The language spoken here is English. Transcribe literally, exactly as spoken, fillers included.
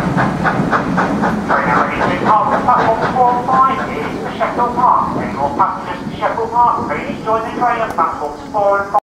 Train ready to depart from platform four and five is the Sheffield Park. Any more passengers to Sheffield Park, please join the train at platforms four and five.